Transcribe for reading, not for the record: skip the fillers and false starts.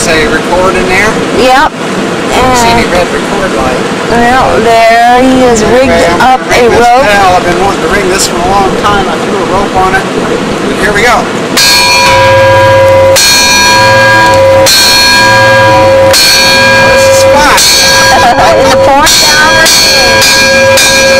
say record in there? Yep. See any red record light? Well, there he has rigged up a rope. I've been wanting to ring this for a long time. I threw a rope on it. Here we go. Where's the spot? In the pouring down rain.